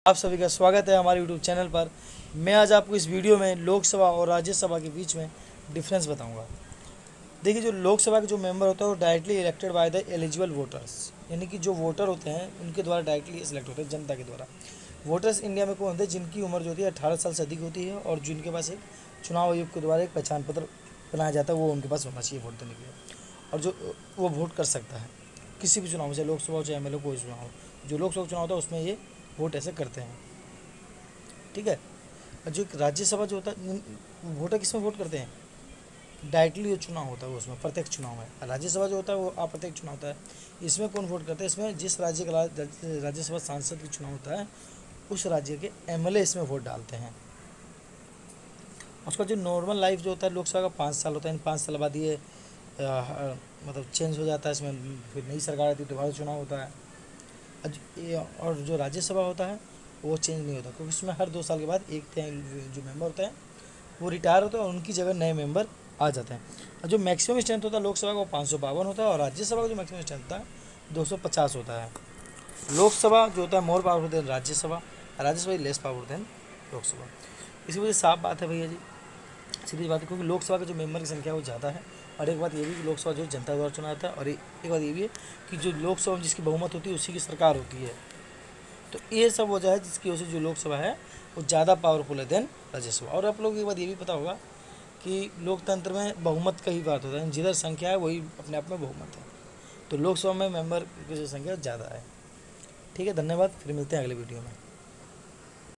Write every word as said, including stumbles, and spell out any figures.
आप सभी का स्वागत है हमारे यूट्यूब चैनल पर। मैं आज आपको इस वीडियो में लोकसभा और राज्यसभा के बीच में डिफरेंस बताऊंगा। देखिए, जो लोकसभा के जो मेंबर होता है वो directly elected by the eligible voters, यानी कि जो वोटर होते हैं उनके द्वारा डायरेक्टली सिलेक्ट होते हैं, जनता के द्वारा। वोटर्स इंडिया में कौन होते हैं? जिनकी उम्र जो होती है अठारह साल से अधिक होती है और जिनके पास एक चुनाव आयोग के द्वारा एक पहचान पत्र बनाया जाता है, वो उनके पास होना चाहिए वोट देने के लिए। और जो वो वोट कर सकता है किसी भी चुनाव में, चाहे लोकसभा हो चाहे एम एल ए कोई चुनाव हो। जो लोकसभा चुनाव होता है उसमें ये वोट ऐसे करते हैं, ठीक है। और जो राज्यसभा जो होता है, वोटर किस में वोट करते हैं? डायरेक्टली जो चुनाव होता है वो उसमें प्रत्यक्ष चुनाव है। राज्यसभा जो होता है वो अप्रत्यक्ष चुनाव होता है। इसमें कौन वोट करता है? इसमें जिस राज्य का राज्यसभा सांसद का चुनाव होता है उस राज्य के एम एल ए इसमें वोट डालते हैं। उसका जो नॉर्मल लाइफ जो होता है लोकसभा का पाँच साल होता है। इन पाँच साल बाद ये आ, मतलब चेंज हो जाता है, इसमें फिर नई सरकार आती है, दोबारा चुनाव होता है। और जो राज्यसभा होता है वो चेंज नहीं होता, क्योंकि उसमें हर दो साल के बाद एक जो मेंबर होता है वो रिटायर होता है और उनकी जगह नए मेंबर आ जाते हैं। और जो मैक्सिमम स्ट्रेंथ होता है लोकसभा का वो पाँच सौ बावन होता है और राज्यसभा का जो मैक्सिमम स्ट्रेंथ होता है दो सौ पचास होता है। लोकसभा जो होता है more power than Rajya Sabha, Rajya Sabha less power than Lok Sabha. इसी वजह से साफ बात है भैया जी, सीधी बात है, क्योंकि लोकसभा के जो मेंबर की संख्या वो ज़्यादा है। और एक बात ये भी कि लोकसभा जो जनता द्वारा चुना जाता है, और एक बात ये भी है कि जो लोकसभा में जिसकी बहुमत होती है उसी की सरकार होती है। तो ये सब वजह है जिसकी वजह से जो लोकसभा है वो ज़्यादा पावरफुल है देन राज्यसभा। और आप लोगों को एक बात ये भी पता होगा कि लोकतंत्र में बहुमत का ही बात होता है, जिधर संख्या है वही अपने आप में बहुमत है। तो लोकसभा में मेंबर की जो संख्या ज़्यादा है। ठीक है, धन्यवाद, फिर मिलते हैं अगले वीडियो में।